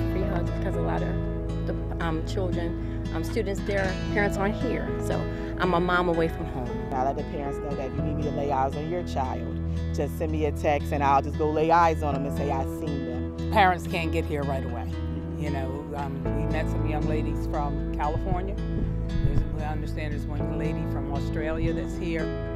free hugs because a lot of the students, their parents aren't here. So I'm a mom away from home. I let the parents know that if you need me to lay eyes on your child, just send me a text and I'll just go lay eyes on them and say I've seen them. Parents can't get here right away. You know, we met some young ladies from California. I understand there's one lady from Australia that's here.